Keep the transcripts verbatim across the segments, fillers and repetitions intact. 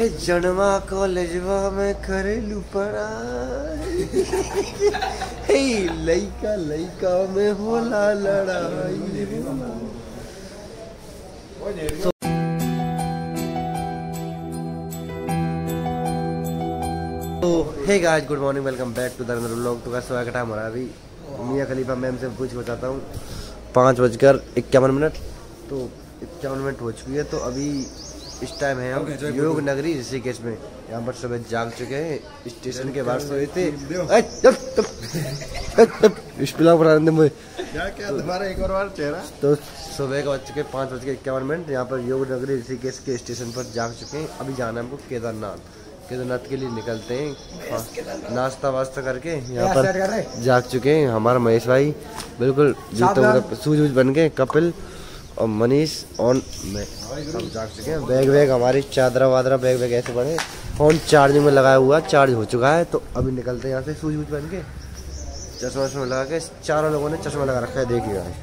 जनमा कॉलेजवा में करेलू पढ़ाई लइका लइका में होला लड़ाई। तो hey guys, good morning, welcome back to the another vlog. तो कैसे स्वागत है हमारा। अभी मियां खलीफा मैम से पूछ बताता हूँ। पाँच बजकर इक्यावन मिनट तो इक्यावन मिनट हो चुकी है। तो अभी इस टाइम है हम योग नगरी ऋषिकेश में। यहाँ पर सुबह जाग चुके हैं, स्टेशन के बाहर सोए थे। तुम्हारा एक और बार चेहरा। तो सुबह का बज चुके पाँच बज के इक्यावन मिनट। यहाँ पर योग नगरी ऋषिकेश के स्टेशन पर जाग चुके हैं। अभी जाना है हमको केदारनाथ। केदारनाथ के लिए निकलते हैं नाश्ता वास्ता करके। यहाँ पर जाग चुके हैं हमारा महेश भाई, बिल्कुल सूझ वूझ बन के, कपिल और मनीष और मैं सब जाग चुके हैं। बैग वैग हमारी चादरा वादरा बैग वैग ऐसे बने। फोन चार्जिंग में लगाया हुआ, चार्ज हो चुका है। तो अभी निकलते हैं यहाँ से सूझ वूझ बन के, चश्मा वश्मा लगा के। चारों लोगों ने चश्मा लगा रखा है, देखिए भाई।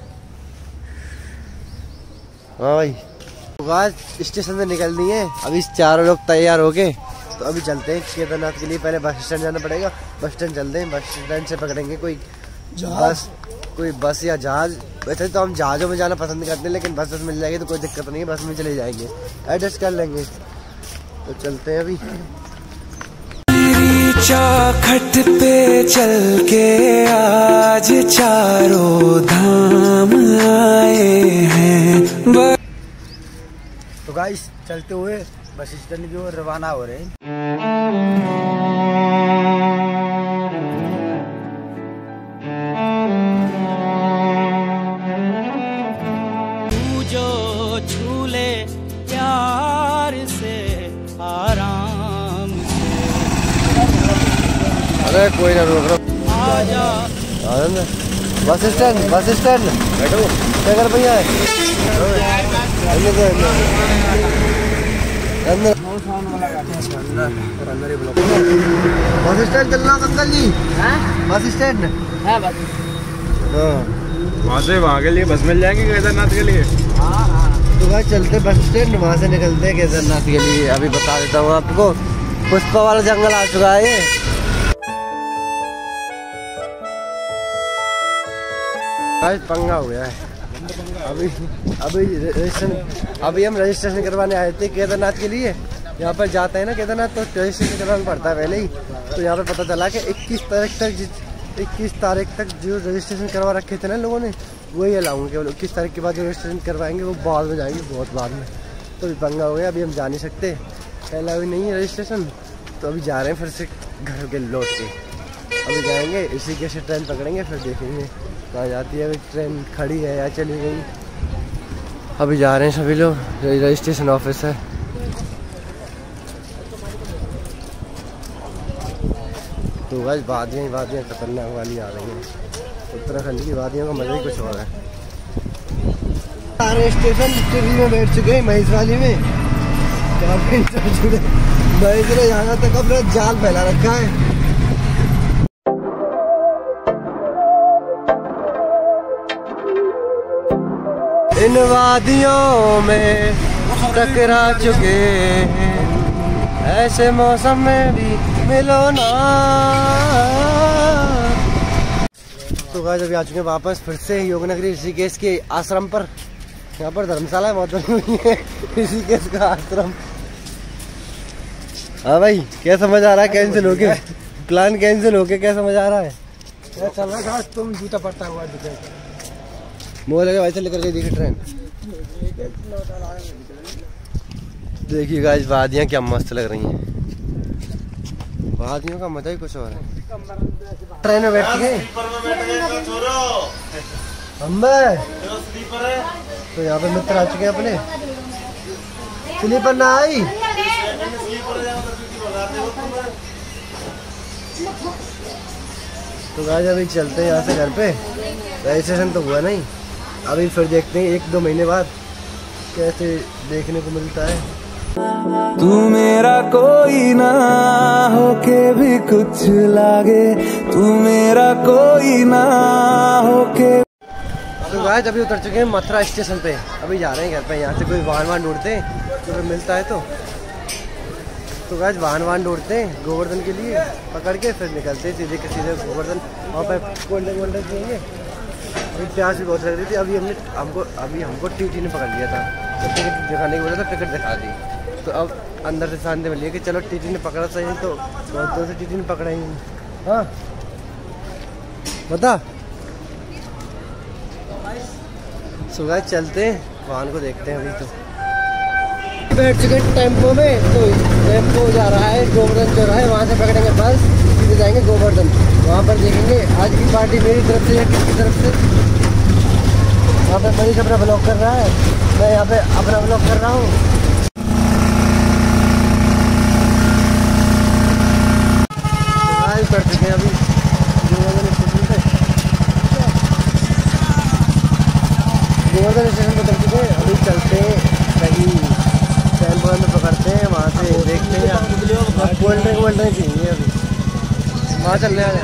हाँ भाई, तो आज स्टेशन से निकलनी है। अभी चारों लोग तैयार हो गए। तो अभी चलते हैं केदारनाथ के लिए। पहले बस स्टैंड जाना पड़ेगा। बस स्टैंड चलते हैं, बस स्टैंड से पकड़ेंगे कोई बस, कोई बस या जहाज। वैसे तो हम जहाज़ों में जाना पसंद करते हैं, लेकिन बस बस मिल जाएगी तो कोई दिक्कत नहीं है, बस में चले जाएंगे, एडजस्ट कर लेंगे। तो चलते हैं अभी। चौखट पे चल के आज चारों धाम आए हैं। तो गाइस, चलते हुए बस स्टैंड की ओर रवाना हो रहे हैं। तू जो झूले प्यार से आराम से। अरे कोई ना, रोक रोक आजा आनंद। बस स्टैंड बस स्टैंड बैठो। क्या कर भैया अंदर अंदर ही ब्लॉक। बस स्टैंड चलना अंकल जी। बस स्टैंड है बस। वहाँ से वहाँ के लिए बस मिल जाएंगे केदारनाथ के लिए। हाँ हाँ। तो भाई चलते बस स्टैंड, वहाँ से निकलते हैं केदारनाथ के लिए। अभी बता देता हूँ आपको, पुष्पा वाला जंगल आ चुका है ये। भाई पंगा हो गया है। अभी अभी रजिस्ट्रेशन अभी हम रजिस्ट्रेशन करवाने आए थे केदारनाथ के लिए। यहाँ पर जाते हैं ना केदारनाथ, तो रजिस्ट्रेशन करवाना पड़ता है पहले ही। तो यहाँ पर पता चला कि इक्कीस तारीख तक इक्कीस तारीख तक जो रजिस्ट्रेशन करवा रखे थे ना लोगों ने, वही अलाउंगे केवल। इक्कीस तारीख के बाद जो रजिस्ट्रेशन करवाएंगे वो बाद में जाएंगे, बहुत बाद में। तो अभी पंगा हो गया, अभी हम जा नहीं सकते, पहला भी नहीं है रजिस्ट्रेशन। तो अभी जा रहे हैं फिर से घर के लौट के। अभी जाएंगे इसी के से ट्रेन पकड़ेंगे, फिर देखेंगे कहाँ जाती है। अभी ट्रेन खड़ी है या चली गई। अभी जा रहे हैं सभी लोग, रजिस्ट्रेशन ऑफिस है। तो बस वादियाँ ही वादियाँ खतरनाक वाली आ रही हैं। उत्तराखंड की वादियों का मज़ा ही कुछ और है। सारे स्टेशन टिर्री में बैठ चुके हैं, महेश वाली में। महेश ने यहाँ तक अपना जाल फैला रखा है। इन वादियों में टकरा चुके हैं, ऐसे मौसम में भी मिलो ना। तो गाइस, अभी आ चुके हैं वापस फिर से योग नगरी ऋषिकेश के आश्रम पर। यहाँ पर धर्मशाला है, बहुत बनी है ऋषिकेश का आश्रम। हाँ भाई, क्या समझ आ रहा है? कैंसिल हो गया प्लान, कैंसिल हो गया, क्या समझ आ रहा है? क्या चल रहा था? तुम जूता पड़ता हुआ दिखे। मोह लगे वैसे लेकर गई, देखिए ट्रेन। देखिए गाइस, वादियाँ क्या मस्त लग रही हैं। वादियों का मजा ही कुछ और है। ट्रेन में बैठ गए हम। तो यहाँ पे मित्र आ चुके हैं अपने। स्लीपर ना आई। तो गाइस, अभी चलते हैं यहाँ से घर पे। रजिस्ट्रेशन तो हुआ नहीं, अभी फिर देखते हैं एक दो महीने बाद कैसे देखने को मिलता है। तू मेरा कोई ना होके भी कुछ लागे, तू मेरा कोई ना होके। तो गाइस, अभी उतर चुके हैं मथुरा स्टेशन पे। अभी जा रहे हैं घर पे। यहाँ से कोई वाहन वाहन ढूंढते हैं, तो फिर मिलता है तो तो गाइस वाहन वाहन ढूंढते हैं गोवर्धन के लिए, पकड़ के फिर निकलते हैं सीधे के सीधे गोवर्धन। वहाँ पर कोल्ड ड्रिंक वोल्ड ड्रिंक पिएंगे। अभी प्यास भी बहुत लग रही थी। अभी हमने हमको अभी हमको टीटी ने पकड़ लिया था, तो टिकट दिखाने के बोला था, टिकट दिखा दी। तो अब अंदर से शांति मिली है कि चलो टीटी ने पकड़ा सही, तो बहुत से टीटी ने पकड़ा ही। हाँ बता। सुबह चलते हैं, वाहन को देखते हैं। अभी तो बैठ चुके टेम्पो में, तो टेम्पो जा रहा है गोवर्धन चौराहे, वहाँ से पकड़ेंगे बस, सीधे जाएंगे गोवर्धन। वहाँ पर देखेंगे आज की पार्टी मेरी तरफ से या किसकी तरफ से। वहाँ पे मनीष अपना ब्लॉग कर रहा है, मैं यहाँ पे अपना ब्लॉग कर रहा हूँ। कर चुके हैं अभी गोवर्धन स्टेशन पे, गोवर्धन स्टेशन पर कर चुके हैं। अभी चलते हैं कहीं टेम्पो में पकड़ते हैं, वहाँ से देखते हैं कोल्ड ड्रिंक वोल्ड ड्रिंक पिएंगे। अभी वहाँ चल रहे हैं।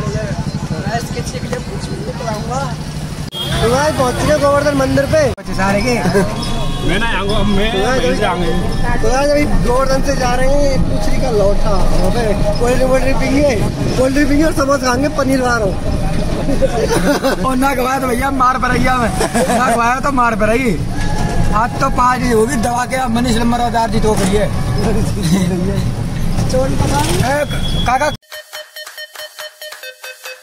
तो भाई पहुँच चुके गोवर्धन मंदिर पे। मैं ना आऊँगा, मैं जाऊँगे। तो यार अभी गोवर्धन से जा रहे हैं पूछरी का लौटा, वहाँ पे कोल्ड ड्रिंक वोल्ड ड्रिंक पिएंगे, कोल्ड ड्रिंक पिएंगे और समोसा खाएंगे पनीर वालों। और ना गवाया तो भैया मार पड़ैया में, ना गवाया तो मार पड़ेगी। आज तो पाँच ही होगी दवा के। मनीष नंबर हजार जी तो करिए काका।